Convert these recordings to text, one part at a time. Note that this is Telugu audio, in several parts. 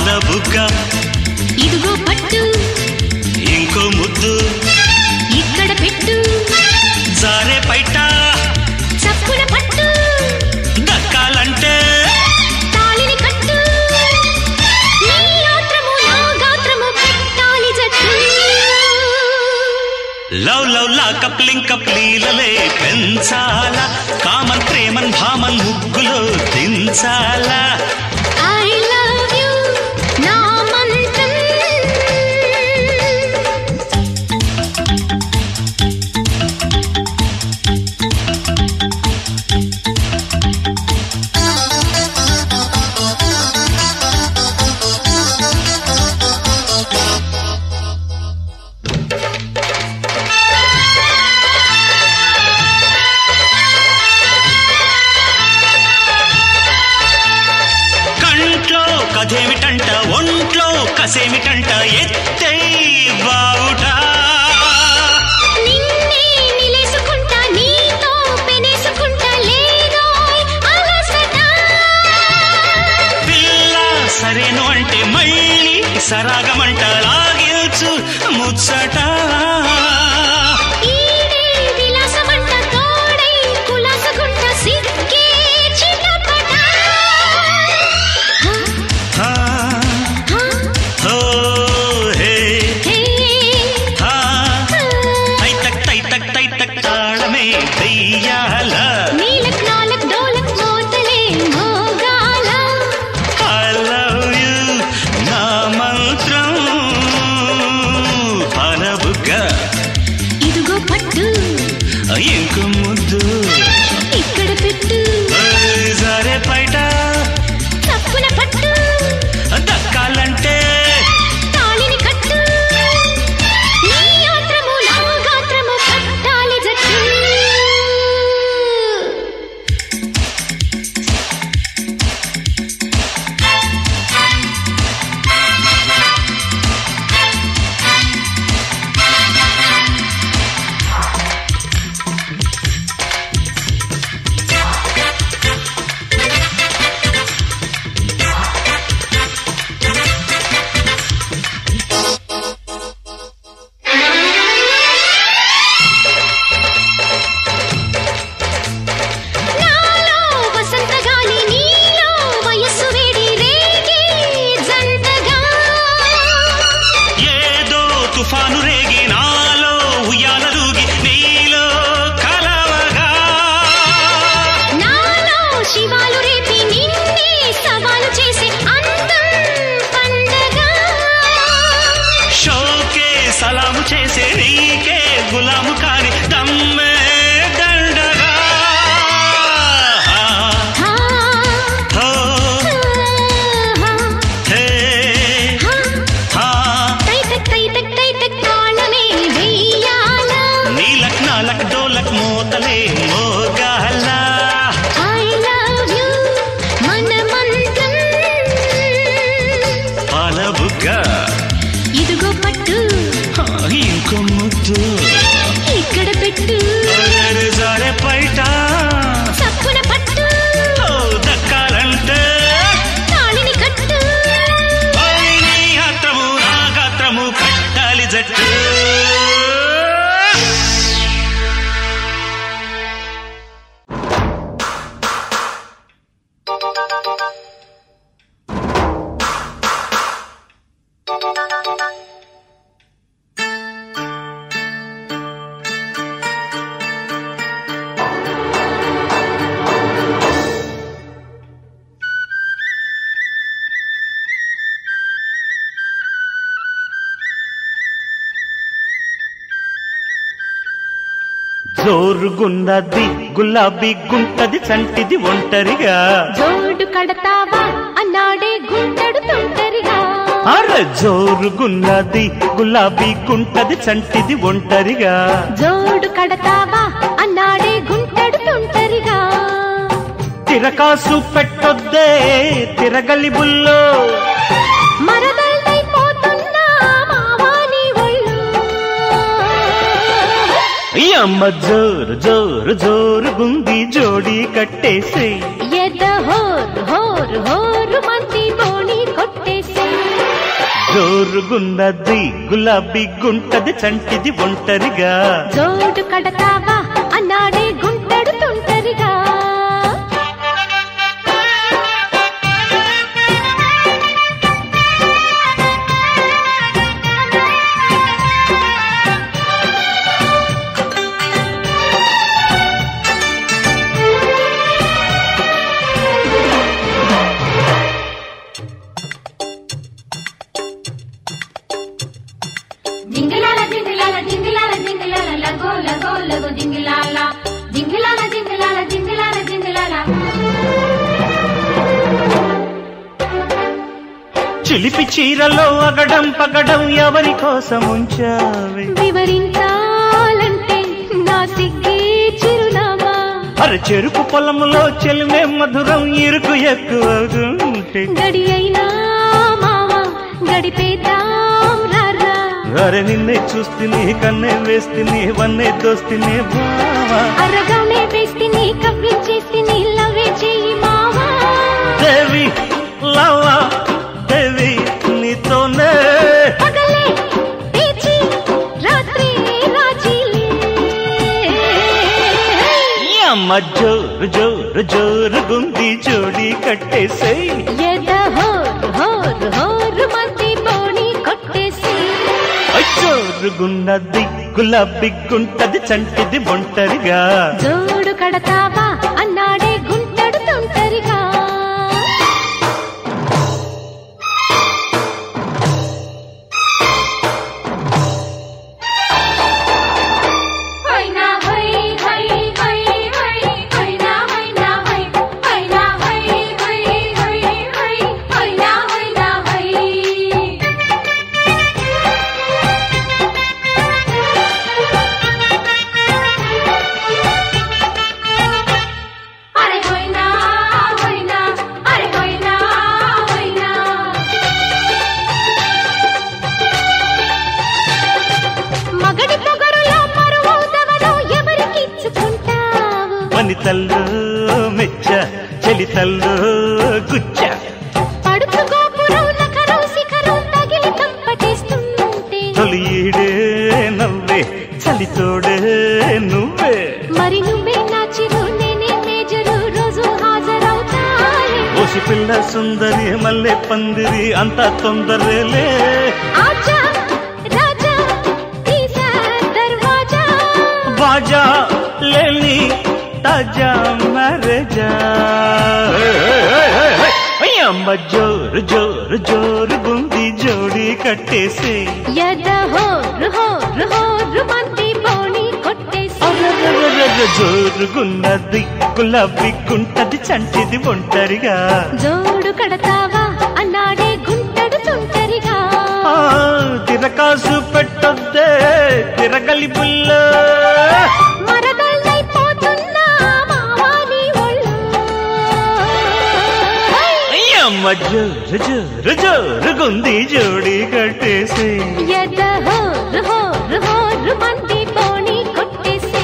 పాలబుగ్గ ఇదిగో పట్టు ఇంకో ముద్దు ఇక్కడ పెట్టు జారే పైట చప్పున పట్టు దక్కాలంటే తాళిని కట్టు నీ ఆత్రము నా గాత్రము పెట్టాలి జట్టు లవ్ లవ్ లా కప్లింగ్ కప్లీలలే పెంచాలా కామన్ ప్రేమన్ భామన్ ముగ్గులో దించాలా I love you నా మంత్రం కథేమిటంట ఒంట్లో కసేమిటంట ఎత్తే బావుట నిన్నే నిలేసుకుంటా నీతో పెనేసుకుంటా లేదో అలసట పిల్ల సరేను అంటే మళ్ళీ సరాగమంట లాగిల్చు ముచ్చట ఈడే విలాసమంట తోడై కులాసగుంట సిక్కే చిటపట హా, హో, హే, హా, తైతక్ తాళమే వెయ్యాల నీలక్ నాలక్ డోలక్ మోతలే మోగాల I love you నా మంత్రం పాలబుగ్గ ఇదిగో పట్టు ఇంకో ముద్దు ఇక్కడ పెట్టు జారే పైట తప్పున పట్టు దక్కాలంటే తాళిని కట్టు నీ ఆత్రము నా గాత్రము కట్టాలి జట్టు నాలో వసంత గాలి నీలో వయస్సు వేడి రేగి జంటగా ఏదో తుఫాను రేగి నాలో ఉయ్యాలూగి నీలో కలవగా నాలో శివాలు రేపి నిన్నే సవాలు చేసే అందం పండగ షోకే సలాము చేసే నీకే గులాము కాని దమ్మే దండగా హా, హో, హా, హే, హా. హా, తైతక్ తాళమే వెయ్యాల నీలక్ నాలక్ డోలక్ మోతలే మోగాల I love you మన మంత్రం పాలబుగ్గ ఇదిగో పట్టు ఇంకో ముద్దు ఇక్కడ పెట్టు జారే పైట చప్పున పట్టు దక్కాలంటే తాళిని కట్టు నీ ఆత్రము నా గాత్రము కట్టాలి జట్టు జోరుగున్నది గులాబీ గుంటది చంటిది ఒంటరిగా జోడు కడతావా అన్నాడే గుంటడు తొంటరిగా అర జోరుగున్నది గులాబీ గుంటది చంటిది ఒంటరిగా జోడు కడతావా అన్నాడే గుంటడు తొంటరిగా తిరకాసు పెట్టొద్దే తిరగలి బుల్లో మరదల్దైపోతున్నా మావాని ఒళ్ళు అమ్మ జోరు జోరు జోరు గుంది జోడీ కట్టేసి ఎద హోరు హోరు హోరు మంది బోణి కొట్టేసి జోరుగున్నది గులాబీ గుంటది చంటిది ఒంటరిగా జోడు కడతావా అన్నాడే గుంటడు తుంటరిగా జింగిలాల జింగిలాల జింగిలాల జింగిలాల లగో లగో లగో జింగిలాల జింగిలాల జింగిలాల జింగిలాల జింగిలాల చిలిపి చీరలో అగడం పగడం ఎవరి కోసం ఉంచావే వివరించాలంటే నా సిగ్గే చిరునామా అరే చెరుకు పొలములో చెలిమే మధురం ఇరుకు ఎక్కువగుంటే గడి అయినా మావా గడిపేద్దాం రారా అరే నిన్నే చూస్తేనే కన్నే వేస్తేనే వన్నే దోస్తేనే బావా అరగానే వేస్తేనే కవ్వించేస్తేనే లవే చెయ్యి మావా దేవి లవా దేవి నీతోనే పగలే పేచి రాత్రి రాజీలే అమ్మ జోరు జోరు జోరుగుంది జోడి కట్టేసేయ్ ఎద హోరు హోరు హోరు మంది బోణి కొట్టేసి జోరుగున్నది గులాబీ గుంటది చంటిది ఒంటరిగా జోడు కడతావా అన్నాడే గుంటడు తుంటరిగా హైనా హై హై హై హై హైనా హైనా హై హైనా హై హై హై హై హైనా హైనా హై అరే హైనా హైనా అరే హైనా హైనా మగడి పొగరులో మరువవుతవను ఎవరికిచ్చుకుంటావు వనితల్లో మెచ్చ చలితల్లో గుచ్చ పడుచు గోపురం నఖరం శిఖరం తగిలి కంపటేస్తుంటే తొలి ఈడే నవ్వే చలితోడే నువ్వే మరి నువ్వే నా చిరు నేనే మేజరు రోజు హాజరవుతాయి ఓసి పిల్ల సుందరి మల్లె పందిరి అంత తొందరలే ఆజా రాజా తీసా దర్వాజా బాజా లేని తాజా మరజా అమ్మ జోరు జోరు జోరు గుంది జోడి కట్టేసి ఎద హోరు హోరు హోరు మంది బోణి కొట్టేసి జోరుగున్నది గులాబీ గుంటది చంటిది ఒంటరిగా జోడు కడతావా అన్నాడే గుంటడు తుంటరిగా ఆ, తిరకాసు పెట్టొద్దే తిరగలి బుల్ల మరదల్లైపోతున్నా మావాని ఒళ్ళు అమ్మ జోరు జోరు జోరుగుంది జోడి కట్టేసి ఎద హోరు హోరు హోరు మంది బోణి కొట్టేసి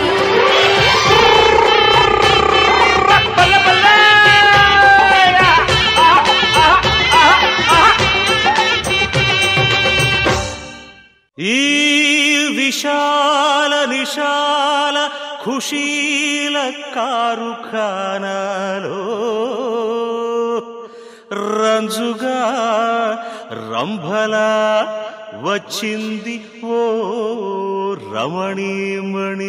ఈ విశాల నిశాల ఖుషీల కారుఖానాలో రంజుగా రంభలా వచ్చింది ఓ రమణీమణి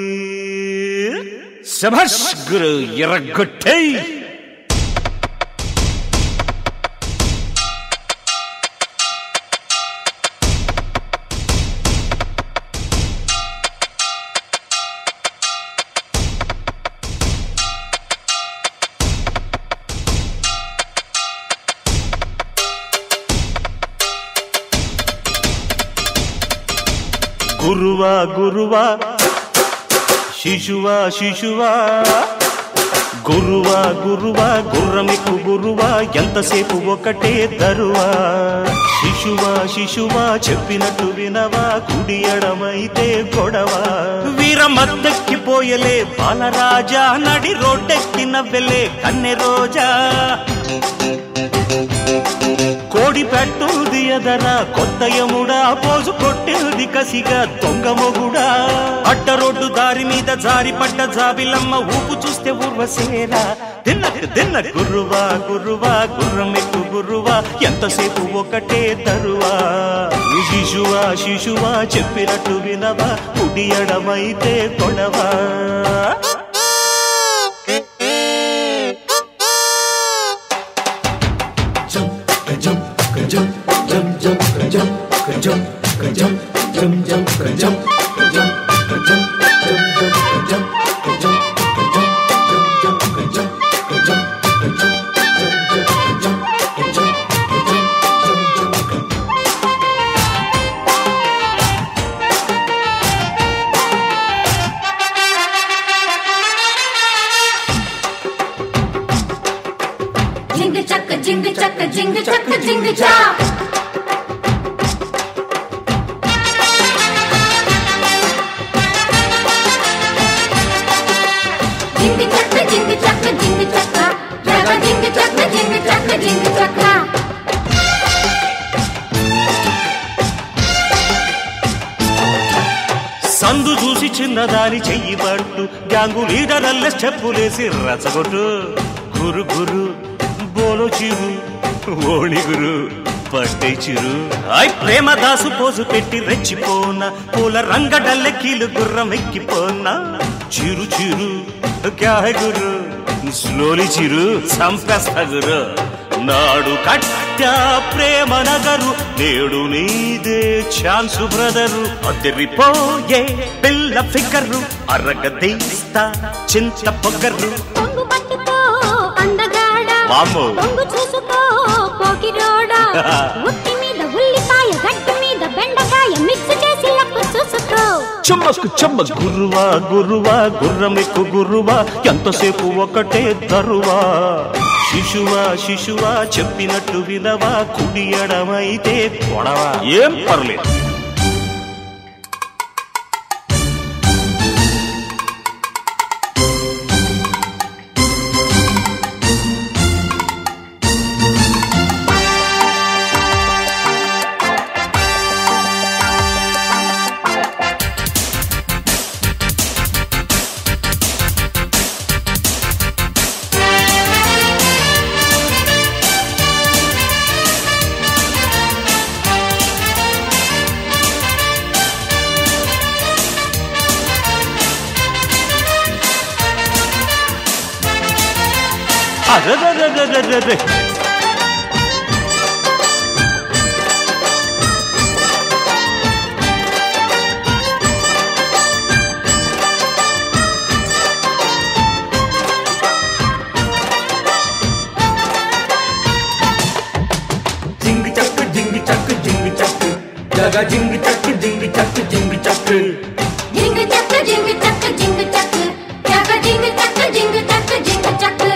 శభాష్ గురు ఎర్రగొట్టై గురువా గురువా శిశువా శిశువా గురువా గురువా గుర్రమికు గురువా ఎంతసేపు ఒకటే దరువా శిశువా శిశువా చెప్పినట్టు వినవా కుడి ఎడమైతే గొడవ వీరమద్దెక్కిపోయలే బాలరాజా నడి రోడ్డెక్కిన వెలే కన్నె రోజా కోడి పెట్టుది ఎదరా కొత్త యముడా పోజు కొట్టేది కసిగా దొంగ మొగుడా అడ్డ రోడ్డు దారి మీద జారి పడ్డ జాబిలమ్మ ఊపు చూస్తే ఊర్వశేరా తిన్న గుర్రువా గుర్రువా గుర్రమెక్కు గుర్రువా ఎంతసేపు ఒకటే తరువా శిశువా శిశువా చెప్పినట్టు వినవా కుడి ఎడమైతే Kodava Jingle chaka, jingle chaka, jingle cha. Jingle chaka, jingle chaka, jingle chaka. Jaga jingle chaka, jingle chaka, jingle chaka. సందు చూసి చిన్నదాని చెయ్యి పట్టు గ్యాంగు లీడరల్లే స్టెప్పులేసి రచగొట్టు గురు గురు బోలో చిరు ఓణి గురు పట్టే చిరు ఐ ప్రేమ దాసు పోజు పెట్టి రెచ్చిపోనా పూల రంగడల్లె కీలు గుర్రం ఎక్కిపోనా చిరు చిరు క్యా హై గురు స్లోలీ చిరు సంపేస్తా గురు నాడు కట్టా ప్రేమ నగరు నేడు నీదే ఛాన్సు బ్రదరు అదిరిపోయే పిల్ల ఫికరు అరగదీస్తా చింత పొగరు పొంగు చూసుకో పోకిరోడా ఉట్టి మీద ఉల్లిపాయ గడ్డి మీద బెండకాయ మిక్స్ చేసి లక్కు చూసుకో చెమ్మకు చెమ్మ గుర్రువా గుర్రువా గుర్రమెక్కు గుర్రువా ఎంతసేపు ఒకటే తరువా శిశువా శిశువా చెప్పినట్టు వినవా కుడి ఎడమైతే కొడవా ఏం పర్లేదు అరే జింగ్ చక్ జింగ్ చక్ జింగ్ చక్ జగా జింగ్ చక్ జింగ్ చక్ జింగ్ చక్ Jingle chaka, jingle chaka, jingle chaka. Jaga jingle chaka, jingle chaka, jingle chaka.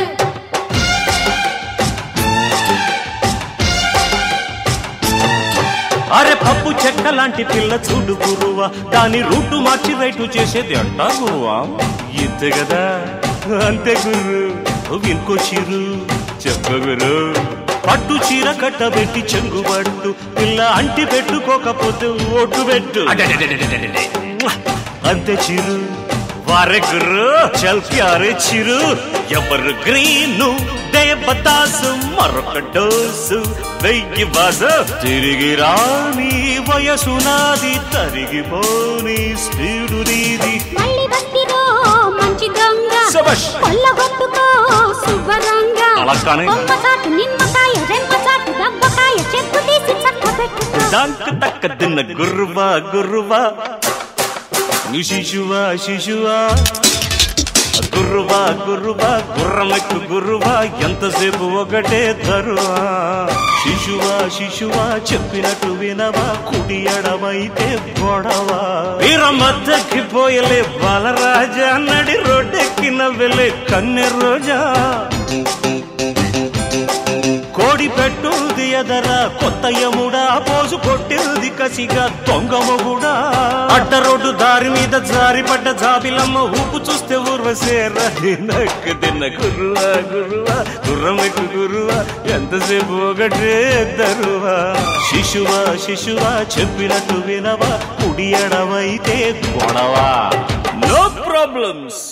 అరే పప్పు చెక్క లాంటి పిల్ల చూడు గురువా దాని రూటు మార్చి రైటు చేసేది అంటా గురువా ఇంతే కదా అంతే గురు ఇంకో చిరు చెప్ప గురు పట్టు చీర కట్టబెట్టి చెంగు పట్టు పిల్ల అంటి పెట్టుకోకపోతే ఓటు పెట్టు అంతే చిరు వారే గురు చల్ ప్యారే చిరు ఎవరు గ్రీను దేవదాసు మరొక డోసు వెయ్యి బాజ తిరిగి రాని వయసు నాది తరిగిపోని స్పీడు నీది మళ్ళీ బస్తిలో మంచి దొంగ శభాష్. కొల్లగొట్టుకో శుభ్రంగా అలా కానీ. కొమ్మసాటు నిమ్మకాయ రెంపసాటు దబ్బకాయ చెక్కు తీసి చక్క పెట్టుకో దంక తక్క తిన్న గుర్రువా గుర్రువా నీ శిశువా శిశువా గుర్రువా గుర్రువా గుర్రమెక్కు గుర్రువా ఎంతసేపు ఒకటే తరువా శిశువా శిశువా చెప్పినట్టు వినవా కుడి ఎడమైతే గొడవా వీరమద్దెక్కిపోయలే బాలరాజా నడి రోడ్డెక్కిన వెలే కన్నె రోజా కోడి పెట్టుది ఎదరా కొత్త యముడా పోజు కొట్టింది కసిగా దొంగ మొగుడా అడ్డ రోడ్డు దారి మీద జారిపడ్డ జాబిలమ్మ ఊపు చూస్తే ఊర్వశేరా దిన్న గురువా గురువా గుర్రమెక్కు గురువా ఎంతసేపు ఒకటే దరువా శిశువా శిశువా చెప్పినట్టు వినవా కుడి ఎడవైతే గొడవా నో ప్రాబ్లమ్స్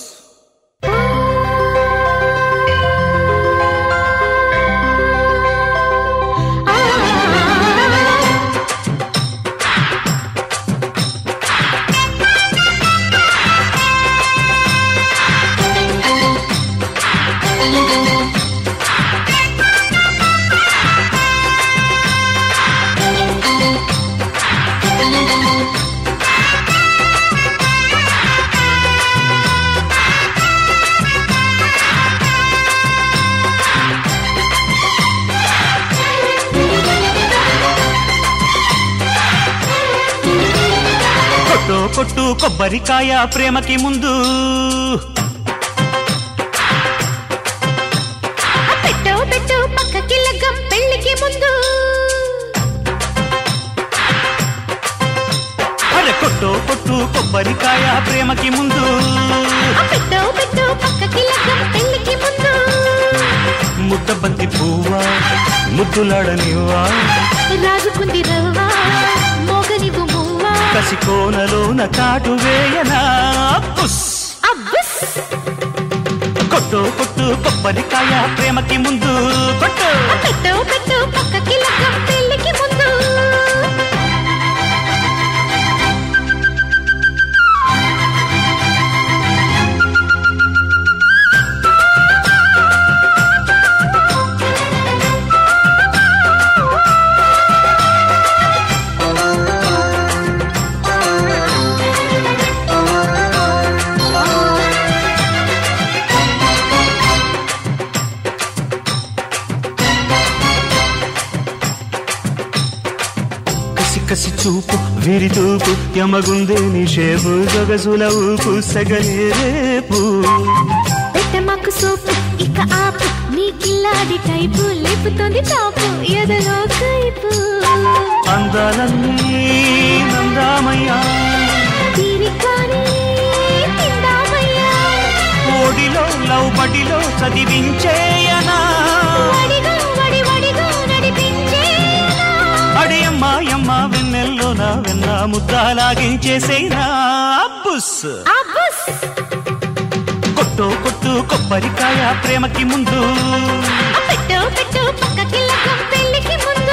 కొట్టు కొబ్బరికాయ ప్రేమకి ముందు పెట్టు పెట్టు పక్కకి లగ్గం పెళ్లికి ముందు అరే కొట్టు కొబ్బరికాయ ప్రేమకి ముందు పెట్టు పెట్టు పక్కకి లగ్గం పెళ్లికి ముందు ముద్ద బంతి పువ్వా ముద్దులాడనివ్వా రాజుకుంది రవ్వా మోగనివు మువ్వా కసి కోనలోన కాటు వేయనా కొట్టు కొబ్బరికాయ ప్రేమకి ముందు కొట్టు పెట్టు పక్కకి లగ్గం పెళ్లికి ముందు కసి చూపు విరితూపు యమగుందే నిషేపు గగజుల ఊపు సగలే రేపు పెట్టమాకు సోపు ఇక ఆపు నీ కిల్లాడి టైపు లేపుతోంది తాపు ఎదలో కైపు అందాలన్నీ నందామయ్యా తీరికాని తిందామయ్యా ఓడిలో లవ్ బడిలో చదివించేయనా వడిగా నడిపించేయనా అడియమ్మాయమ్మ వెన్నెల్లో నా వెన్న ముద్దాలాగించేసేనా బుస్ కొట్టు కొబ్బరికాయ ప్రేమకి ముందు పెట్టు పక్కకి లగ్గం పెళ్లికి ముందు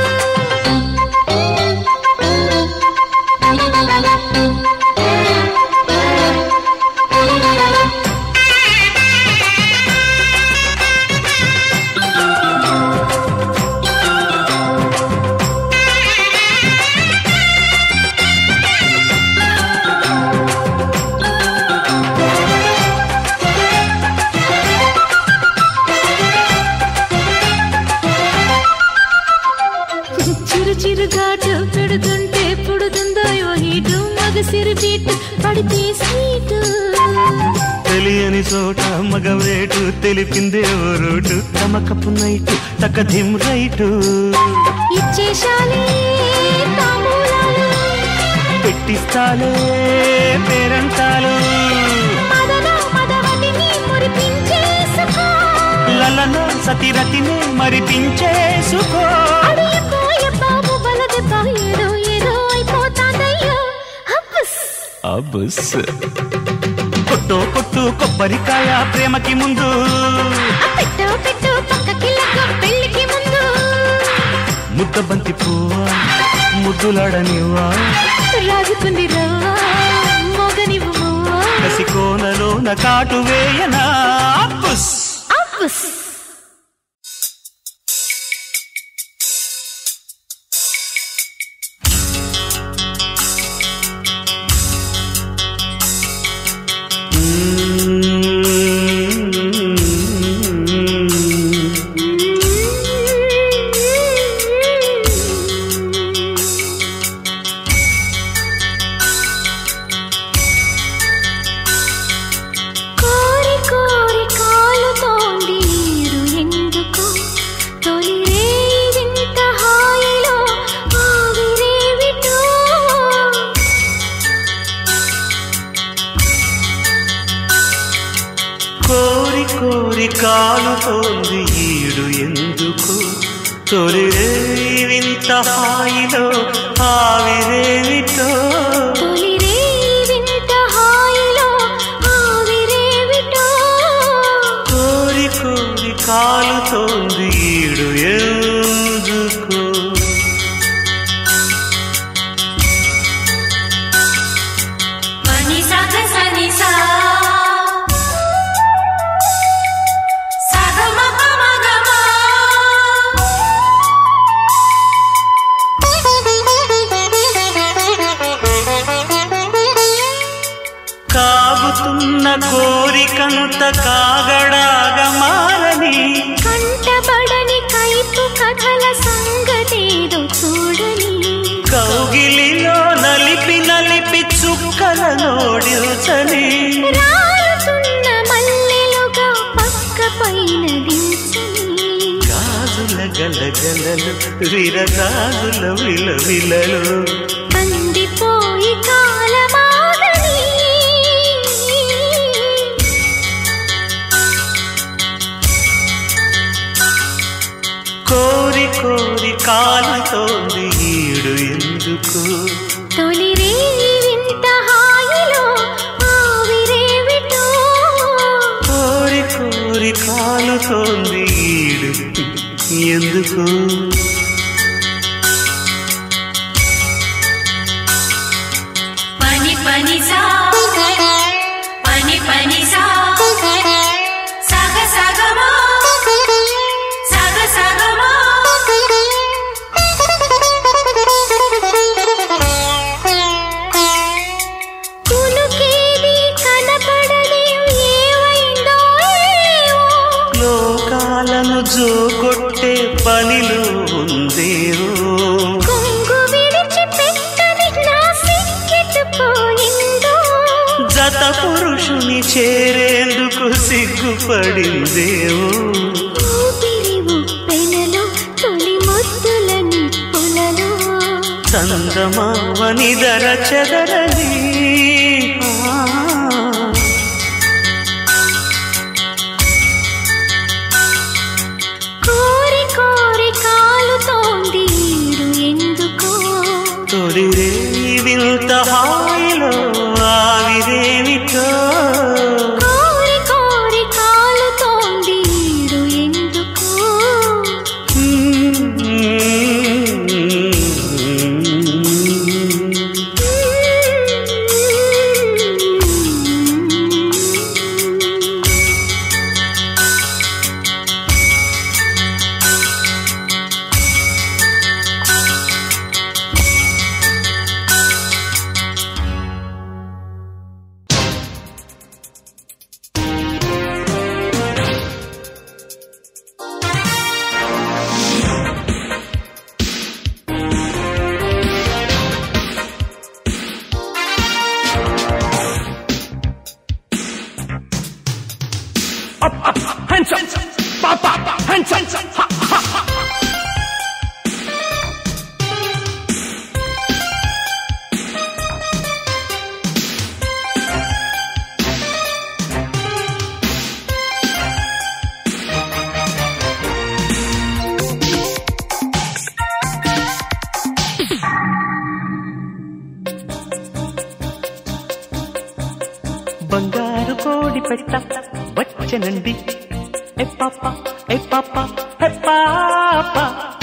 చిరుగాటు పెడుతుంటే పుడుతుందో హీటు మగసిరి బీటు పడితే స్వీటు తెలియని చోట మగవేటు తెలిపిందే ఓ రోటు తమకపు నైటు తకధిం రైటు ఇచ్చేశాలే తాంబూలాలు పెట్టిస్తాలే పేరంటాలు మదవటిని మురిపించేసుకో లలన సతిరతిని మరిపించేసుకో బాబు బలదెబ్బ ఏదో అయిపోతాదయ్యో అబ్బస్ కొట్టు కొబ్బరికాయ ప్రేమకి ముందు పెట్టు పక్కకి లగ్గం పెళ్లికి ముందు ముద్ద బంతి పువ్వా ముద్దులాడనివ్వా రాజుకుంది రవ్వా మోగనివు మువ్వా కసి కోనలోన కాటు వేయనా అబ్బస్ కోరి కోరి కోరి కాలుతోంది ఈడు ఎందుకు తొలి వింత హాయిలో ఆవిరేమిటో తొలి వింత హాయిలో ఆవిరేమిటో కోరి కోరి కాలుతోంది ఈడు ఎందుకు కాగుతున్న కోరికంత కాగడాగా మారని కంటబడని కైపు కథల సంగతేదో చూడని కౌగిలిలో నలిపి నలిపి చుక్కల నోడించని రాలుతున్న మల్లెలుగా పక్క పైన దించని గాజుల గలగలలు విరగాజుల విలవిలలు కందిపోయి కాలమాగని కోరి కోరి కాలుతోంది ఈడు ఎందుకు తొలి వింత హాయిలో ఆవిరేమిటో కోరి కోరి కాలుతోంది ఈడు ఎందుకు పని పని సా పని పని సా సగ సగమా సగ సగమా కులుకేది కనపడని ఏవైందో ఏవో లోకాలను జోగొట్టే పనిలో ఉందేవో కొంగు విడిచి పెట్టని నా సిక్కెత్తుపోయిందో జత పురుషుని చేరేందుకు సిగ్గుపడిందేవో ఊపిరి ఉప్పెనలో తొలి ముద్దుల నిప్పులలో చందమామని దర చెదరని కోరి కోరి కాలుతోంది ఈడు ఎందుకో తొలి వింత హాయిలో ఆవిరేమిటో కోరి కోరి కాలుతోంది ఈడు ఎందుకో Hands up, papa, hands up, ha, ha, ha. బంగారు కోడి పెట్ట వచ్చనండి ఏ పాప ఏ పాప ఏ పాప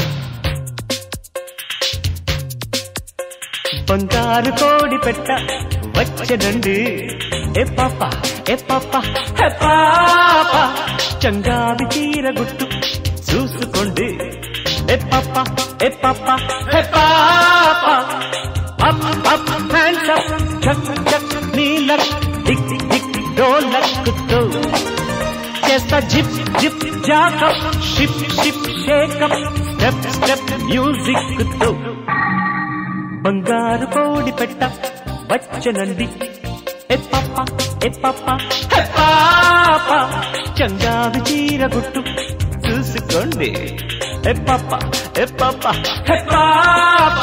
బంగారు కోడి పెట్ట వచ్చనండి ఏ పాప ఏ పాప ఏ పాప చంగావి చీర గుట్టు చూసుకోండి ఏ పాప ఏ పాప ఏ పాప అప్ అప్ హ్యాండ్స్ అప్ చక్ చక్ నీలక్ టిక్ టిక్ డోలక్తో చేస్తా zip zip jack up ship ship shake up step step music తో బంగారు కోడి పెట్ట వచ్చనండి ఏ పాప ఏ పాప ఏ పాప చంగావి చీర గుట్టు చూసుకోండి ఏ పాప ఏ పాప ఏ పాప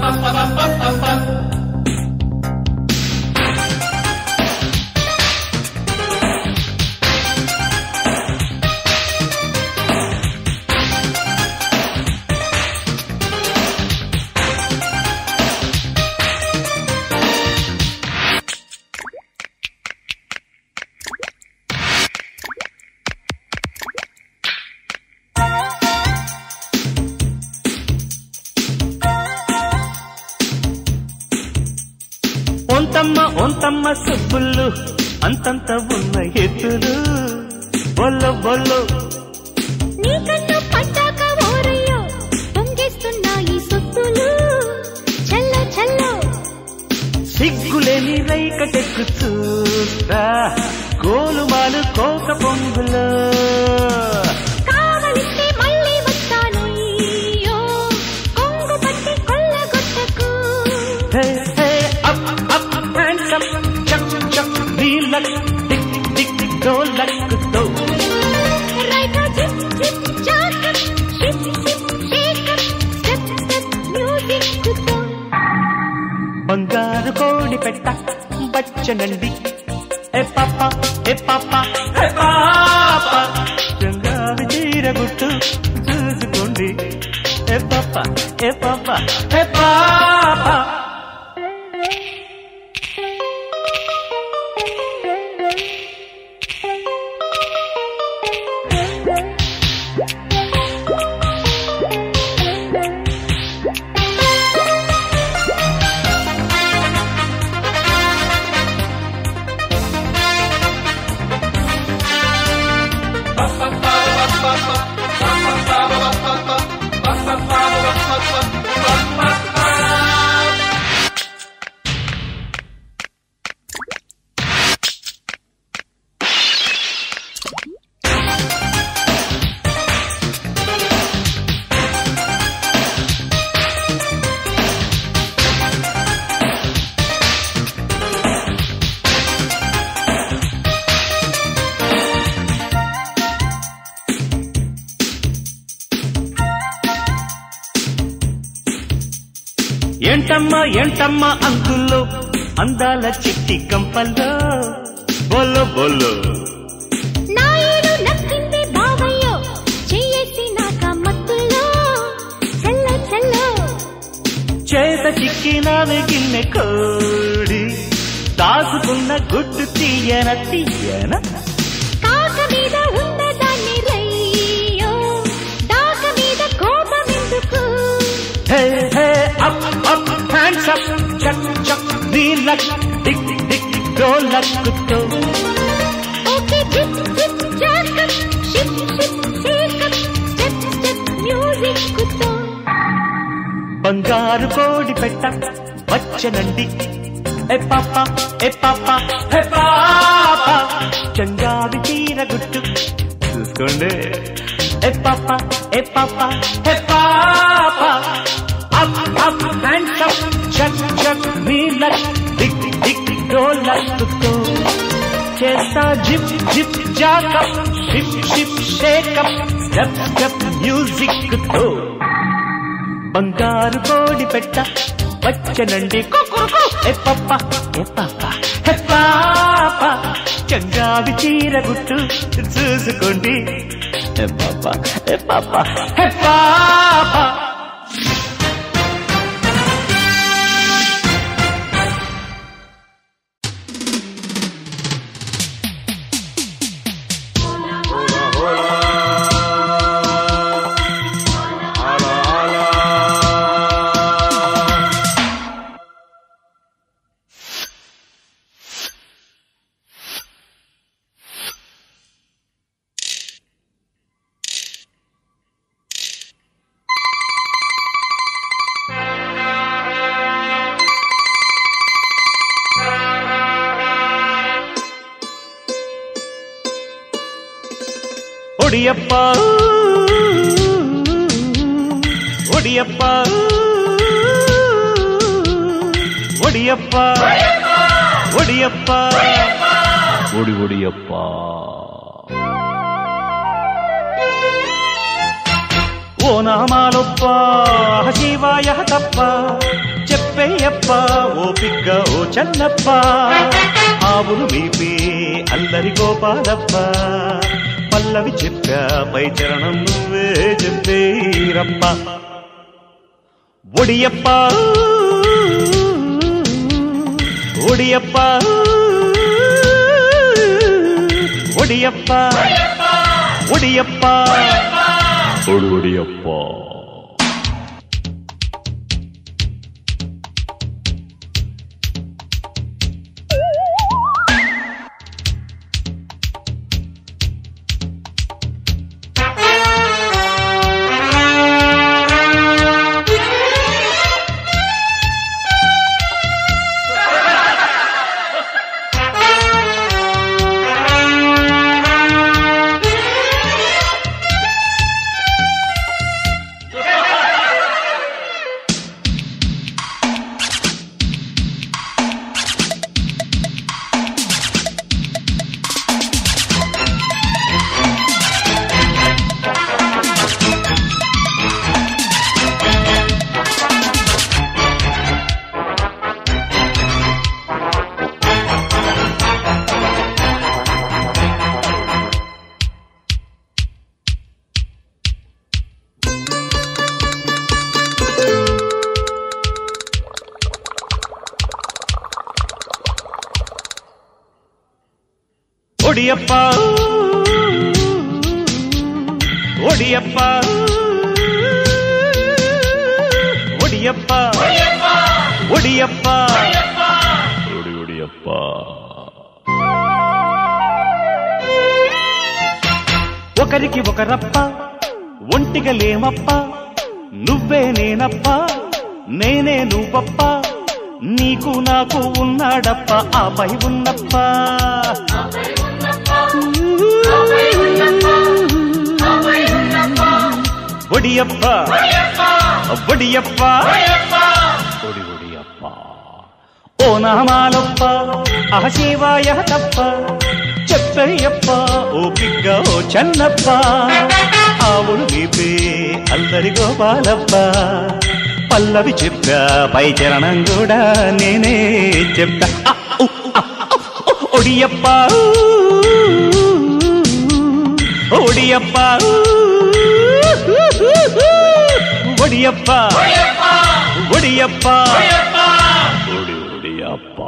ఒంతమ్మ సుబ్బులు అంతంత ఉన్న ఎత్తులు బొల్లో బొల్లో నీ కన్ను పట్టాక ఓరయ్యో పొంగేస్తున్నాయి సొత్తులు చల్లో చల్లో సిగ్గులేని రైకటెక్కు చూస్తా గోలుమాలు కోక పొంగులో కావలిస్తే మళ్ళీ వస్తానయ్యో కొంగు పట్టి కొల్లగొట్టకు డోలక్కుతో right zip zip jack ship ship shake step step music తో బంగారు కోడి పెట్ట బచ్చనండి ఏ పాప ఏ పాప ఏ పాప చంగావి చీరగుట్టు చూసుకోండి ఏ పాప ఏ పాప ఏ పాప ఏంటమ్మా అంకుల్లో అందాల చిట్టి కంపల్లో బోలో బోలో నాయుడు నక్కింది బావయ్యో చెయ్యేసి నాక మత్తులో చల్ల చల్లో చేత చిక్కినావే గిన్నె కోడి దాసుకున్న గుడ్డు తీయన తీయన కాక మీద ఉన్నదాన్ని రయ్యో దాక మీద కోపమెందుకు hey hey up up hands up చక్ చక్ నీలక్ టిక్ టిక్ డోలక్కుతో okay zip zip jack ship ship shake step step music తో బంగారు కోడి పెట్ట వచ్చనండి ఏ పాప ఏ పాప ఏ పాప చంగావి చీరగుట్టు చూసుకోండి ఏ పాప ఏ పాప ఏ పాప అప్ అప్ హ్యాండ్స్ అప్ చక్ చక్ నీలక్ టిక్ టిక్ డోలక్కుతో చేస్తా zip zip jack up ship ship shake up step step music తో బంగారు కోడి పెట్ట వచ్చనండి ఏ పప్ప ఏ పాప ఏ పాప చంగావి చీరగుట్టు చూసుకోండి ఏ పాప ఏ పాప ఏ పాప ఒడియప్ప ఒడియప్ప ఒడియప్ప ఒడియప్ప ఒడి ఒడియప్ప ఓ నామాలొప్ప శివాయ తప్ప చెప్పేయప్ప ఓపిగ్గా ఓ చెన్నప్ప ఆవులు మీపే అల్లరి గోపాలప్ప పల్లవి చెప్పా పై చరణం నువ్వే చెప్పేరప్ప ఒడియప్ప ఒడియప్ప ఒడియప్ప ఒడియప్ప ఒడియప్ప ఒడియప్ప ఒడియప్ప ఒడియప్ప ఒడియప్ప ఒడియప్ప ఒకరికి ఒకరప్ప ఒంటిగా లేమప్ప నువ్వే నేనప్ప నేనే నువ్వప్ప నీకు నాకు ఉన్నాడప్ప ఆపై ఉన్నప్ప ఒడియప్ప ఒడియప్ప ఒడియప్ప ఓ నామాలప్ప ఆ శివాయ తప్ప చెప్పయ్యప్ప ఓ పిగ్గ ఓ చెన్నప్ప ఆవులు మీపే అల్లరి గోపాలప్ప పల్లవి చెప్పా పై చరణం కూడా నేనే చెప్తా ఒడియప్ప ఒడియప్ప ఒడియప్ప ఒడియప్ప ఒడియప్ప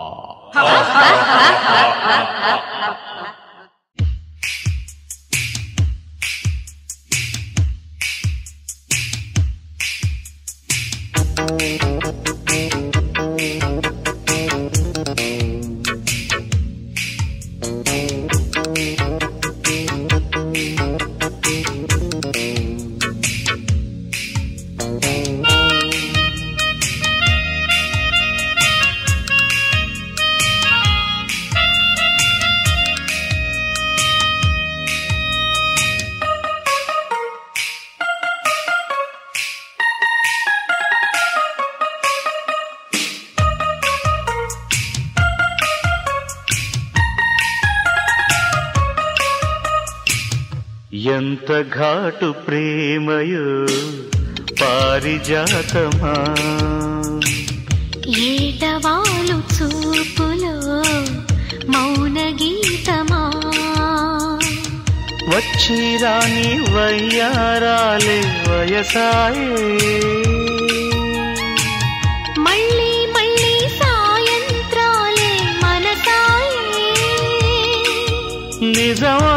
ఎంత ఘాటు ప్రేమయో పారిజాతమా ఏటవాలు చూపులో మౌన గీతమా వచ్చి రాని వయ్యారాలే వయసాయే మళ్ళీ మళ్ళీ సాయంత్రాలే మనసాయే నిజమా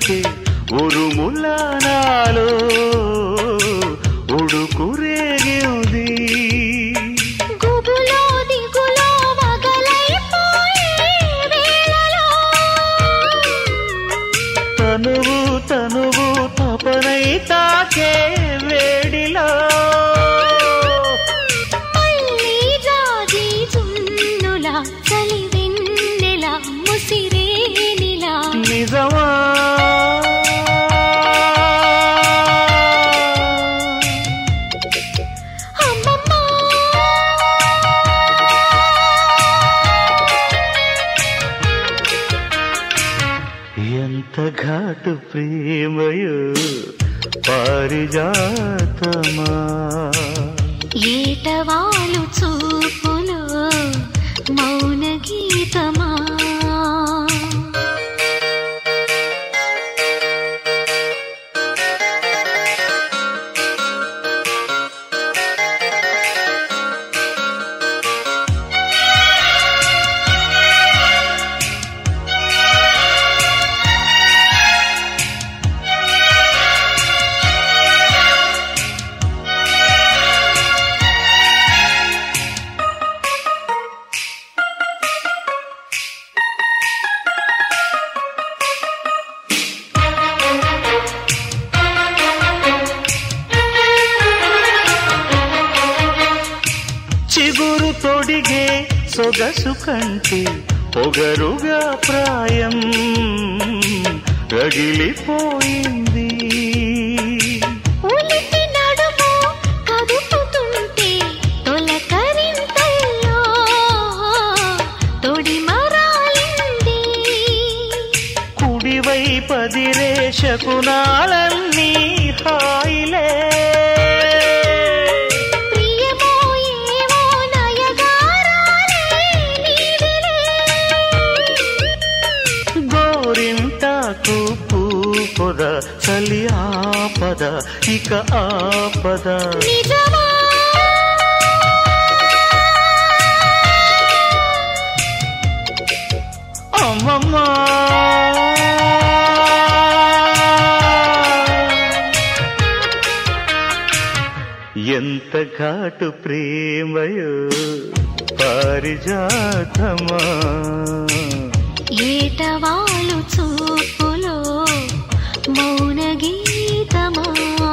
కంటే ఉరుముల నాలో ఉడుకు రేగింది. గుబులో దిగులో వగలైపోయే వేళలో తనువు తనువు తపనై తాకే వేడిలో మళ్ళీ జాజి చున్నులా చలివెన్నెలా ముసిరేనిలా నిజమా అమ్మమ్మా ఎంత ఘాటు ప్రేమయో పారిజాతమా. ఏటవాలు చూపులో మౌన గీతమా చిగురు తొడిగే సొగసు కంటే పొగరుగా ప్రాయం రగిలిపోయింది. ఉలిపి నడుము కదుపుతుంటే తొలకరింతల్లో తొడి మరాలింది. కుడివై పదిరే శకునాలన్నీ హాయిలే ప్రియమో ఏమో నయగారాలే నీవిలే. గోరింటాకు పూపొద చలి ఆపద ఇక ఆపద. నిజమా అమ్మమ్మా ఎంత ఘాటు ప్రేమయో పారిజాతమా. ఏటవాలు చూపులో మౌన గీతమా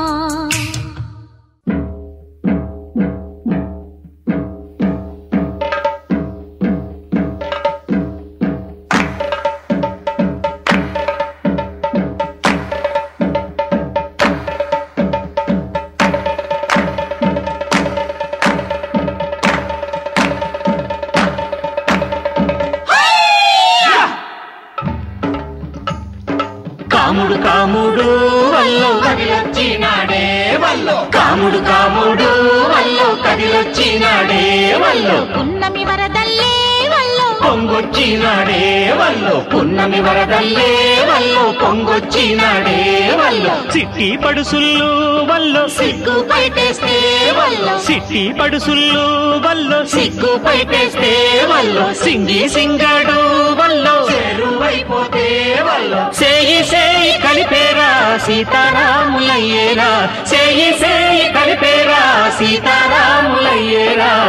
కాముడు కాముడు వల్లో కదిలొచ్చినాడే వల్లో కాముడు కాముడు వల్లో కదిలొచ్చినాడే వల్లో పున్నమి వరదల్లే వల్లో పొంగొచ్చినాడే వల్లో పున్నమి వరదల్లే వల్లో పొంగొచ్చినాడే వల్లో సిట్టి పడుసుల్లు వల్లో సిగ్గు పైటేస్తే వల్లో సిట్టి పడుసుల్లు వల్లో సిగ్గు పైటేస్తే వల్లో సింగి సింగడు వల్లో చెరువైపోతే వల్లో సేయి సేయి కలిపేరా సీతారాములయ్యేరా సేయి సేయి కలిపేరా సీతారాములయ్యేరా.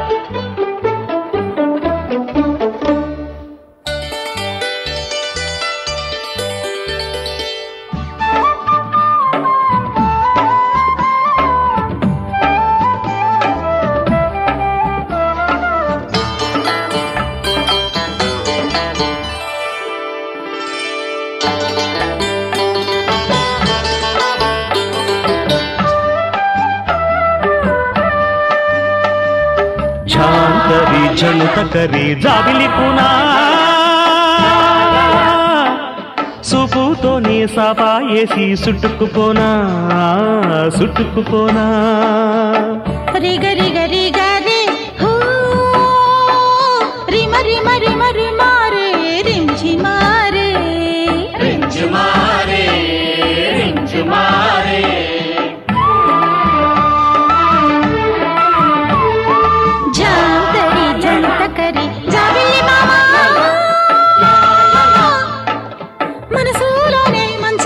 ఝాంకరి ఝణుతకరి జాబిలి పునా సుపుతోనే సాపాయేసి సుట్టుకుపోనా సుట్టుకుపోనా. రిగ రిగ రిగ రే హూ రిమ రిమ రిమ రిమారే రించి మారే రించు మారే రించు మారే జాంతరి జంతకరి జాబిల్లి మామా మనసులోనే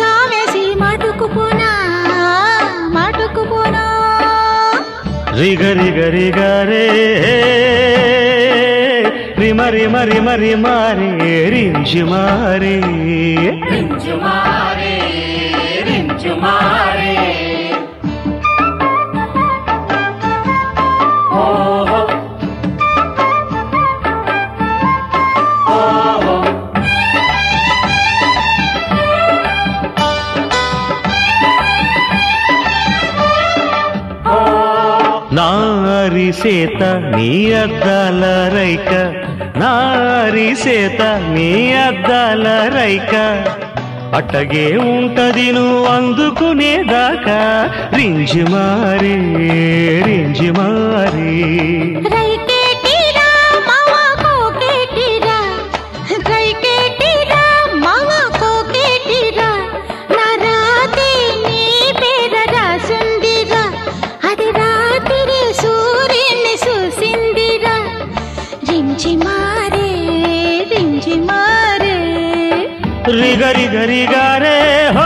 రిగ రిగ రిగ రే రిమ రిమ రిమ రిమ రే రింజుమారే రింజుమారే రింజుమారే నారి సేత నీ అద్దాల రైక నారి సేత నీ అద్దాల రైక అట్టగే ఉంటది నువ్వు అందుకునేదాకా రింజుమారే రింజుమారే రైకేటిరా మావా కోకేటిరా రైకేటిరా మావా కోకేటిరా నా రాతే నీ పేర రాసుందిరా అది రాత్రి సూర్యుని చూసిందిరా రింజిమారే రింజిమారే రిగ రిగ రిగ రే హో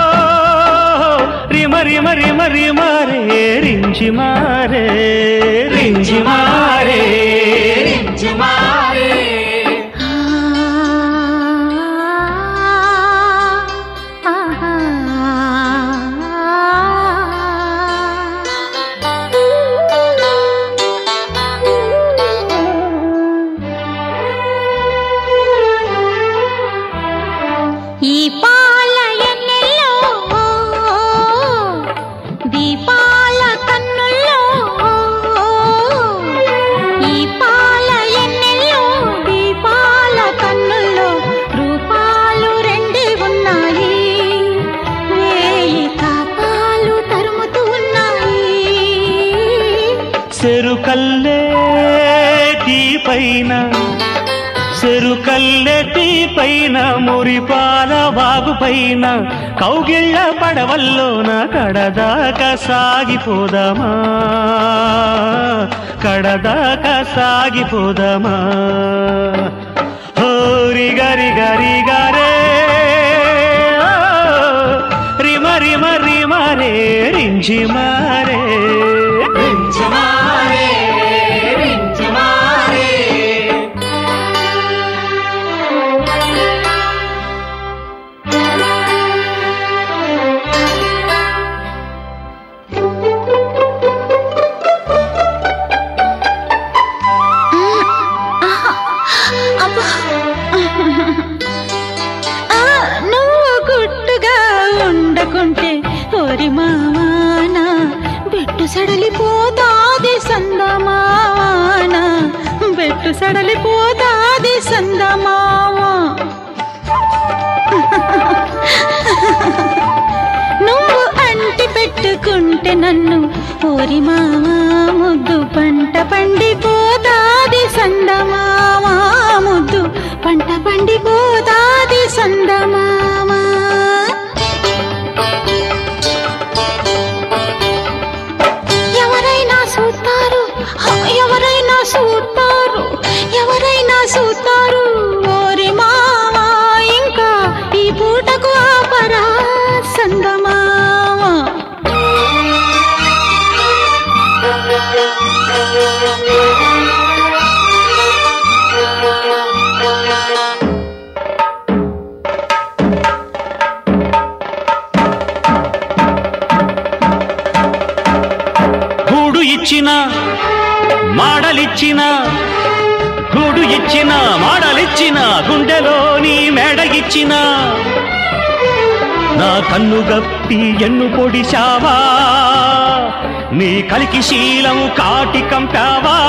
రిమ రిమ రిమ రిమ రే రింజిమారే రింజిమారే రింజుమారే ఈ పాల ఎన్నెల్లో దీపాల కన్నుల్లో ఈ పాల ఎన్నెల్లో దీపాల కన్నుల్లో రూపాలు రెండే ఉన్నాయి వేయి తాపాలు తరుముతూ ఉన్నాయి చెరుకల్లే తీపైన చెరుకల్లెటి పైన మురిపాల బాగు పైన కౌగిళ్ళ పడవల్లోన కడదాకా సాగిపోదామా కడదాకా సాగిపోదామా హోరి గరి గరి గరే రిమ రిమ రిమ రే రింజిమారే రింజుమారే రింజుమారే నువ్వు గుట్టుగా ఉండకుంటే ఓరి మావానా బెట్టు సడలిపోతాది సందమావానా బెట్టు సడలిపోతాది సందమావా నువ్వు అంటి పెట్టుకుంటే నన్ను ఓరి మావా ముద్దు పంట పండిపోతాది సందమావా ముద్దు పంట పండిపోతాది సందమావా ఎవరైనా చూస్తారు ఎవరైనా చూస్తారు ఎవరైనా చూస్తారు ఓరి మావా ఇంకా ఈ పూటకు ఆపరా సందమావా గూడు ఇచ్చిన మాడలిచ్చిన గూడు ఇచ్చిన మాడలిచ్చిన గుండెలోని మేడ ఇచ్చిన నా కన్ను గప్పి ఎన్ను పొడిశావా నీ కలికి శీలం కాటి కంపావా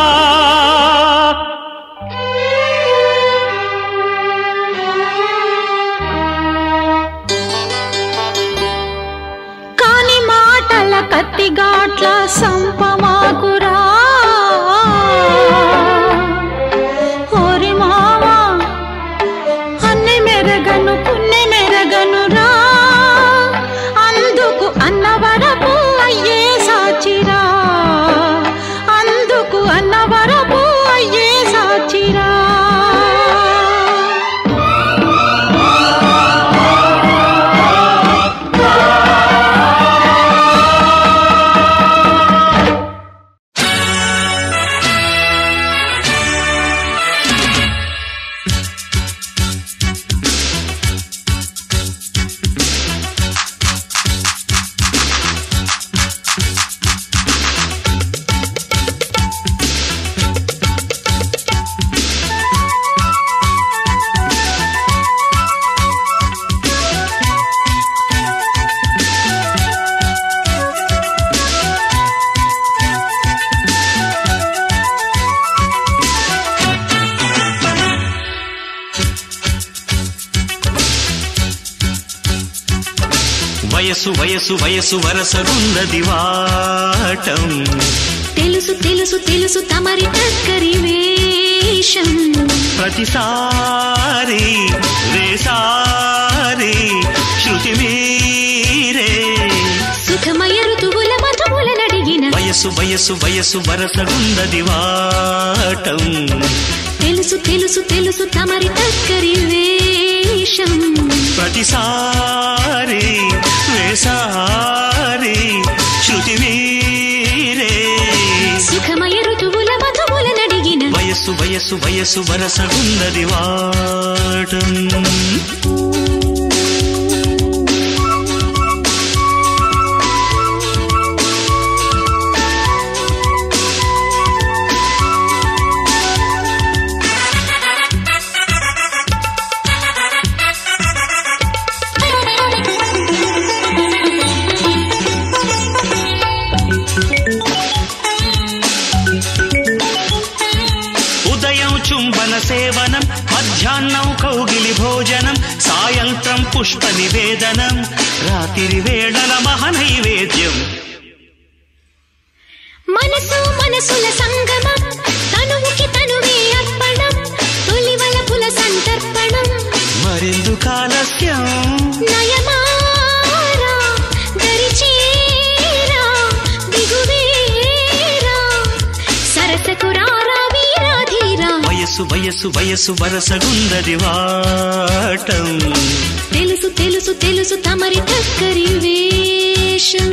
కాని మాటల కత్తిగాట్ల సంపమాకురా ఓరి మావా అన్ని మెరగను పుణ్య మెరగను రా అందుకు అన్న వరపు అయ్యే సాచిరా అందుకు అన్న వరపు అయ్యే సాచిరా వయసు వయసు వయసు వరసగుందది వాటం తెలుసు తెలుసు తెలుసు తమరి టక్కరి వేషం ప్రతిసారి వేసారి శృతి మీరే సుఖమయ ఋతువుల మధువుల నడిగిన వయసు వయసు వయసు వరసగుందది వాటం తెలుసు తెలుసు తెలుసు తమరి టక్కరి వేషం ప్రతిసారి వేసారి శృతి మీరే సుఖమయ ఋతువుల మధువుల నడిగిన వయసు వయసు వయసు వరసగుందది వాటం సేవనం మధ్యాహ్నం కౌగిలి భోజనం సాయంత్రం పుష్ప నివేదనం రాత్రి వేళల మహనైవేద్యం మనసు మనసుల సంగమం తనువుకి తనువే అర్పణం తొలివలపుల సంతర్పణం మరెందుకు ఆలస్యం నయమారా దరిచేరా దిగువేరా సరసకురారా వీరాధీరా వయసు వయసు వయసు వరసగుందది వాటం తెలుసు తెలుసు తెలుసు తమరి టక్కరి వేషం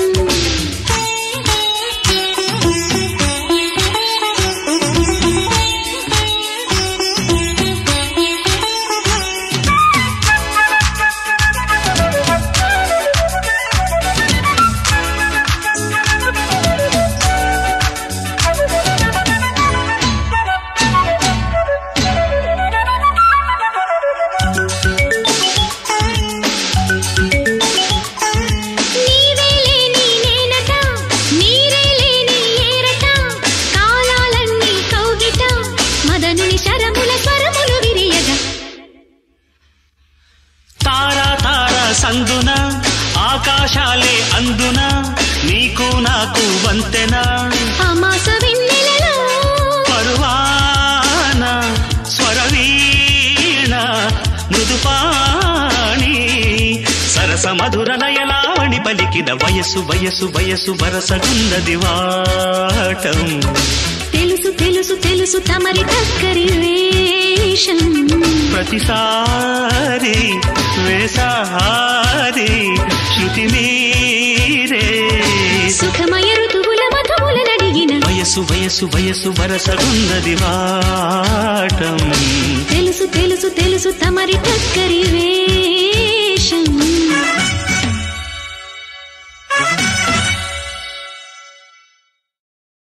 సందున ఆకాశాలే అందున నీకు నాకు వంతెన అమాస వెన్నెలలో పరువాన స్వరవీణ మృదుపాణి సరస మధుర నయలావణి పలికిన వయసు వయసు వయసు వరసగుందది వాటం తెలుసు తెలుసు తెలుసు తమరి టక్కరి వేషం ప్రతిసారి వేసారి శృతి మీరే సుఖమయ ఋతువుల మధువుల నడిగిన వయసు వయసు వయసు వరసగుందది వాటం తెలుసు తెలుసు తెలుసు తమరి టక్కరి వేషం